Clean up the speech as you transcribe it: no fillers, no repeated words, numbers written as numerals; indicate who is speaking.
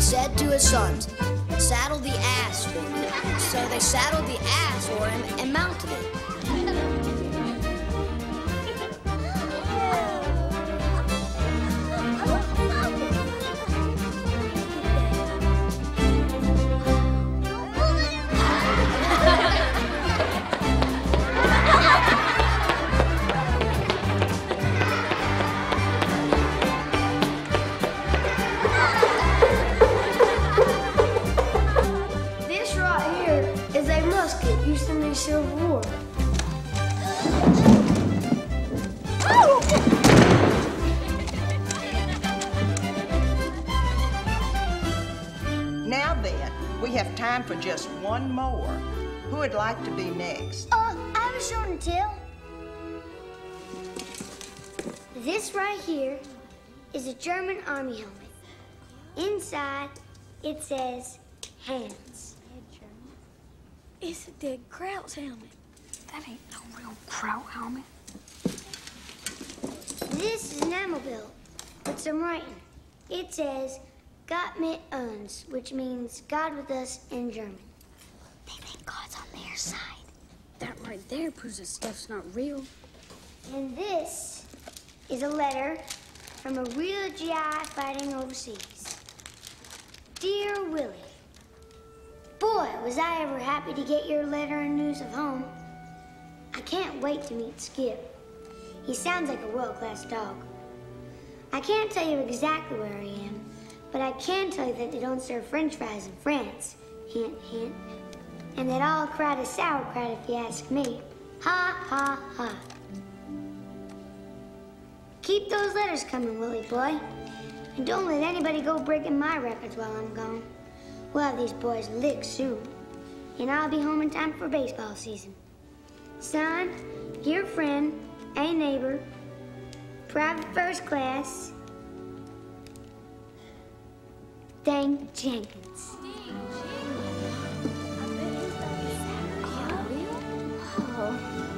Speaker 1: said to his sons, "Saddle the ass for me." So they saddled the ass for him and mounted it.
Speaker 2: Used in the Civil War.
Speaker 3: Now then, we have time for just one more. Who would like to be next?
Speaker 2: I have a show and tell. This right here is a German army helmet. Inside, it says hands.
Speaker 4: It's a dead Kraut's helmet. That ain't no real Kraut helmet.
Speaker 2: This is an ammo bill with some writing. It says, Gott mit uns, which means God with us in German.
Speaker 4: They think God's on their side. That right there proves that stuff's not real.
Speaker 2: And this is a letter from a real GI fighting overseas. Dear Willie, boy, was I ever happy to get your letter and news of home. I can't wait to meet Skip. He sounds like a world-class dog. I can't tell you exactly where I am, but I can tell you that they don't serve French fries in France. Hint, hint. And that all crowd is sauerkraut if you ask me. Ha, ha, ha. Keep those letters coming, Willie boy. And don't let anybody go breaking my records while I'm gone. We'll have these boys licked soon. And I'll be home in time for baseball season. Son, your friend, a neighbor, Private First Class, Dang Jenkins.
Speaker 4: Oh.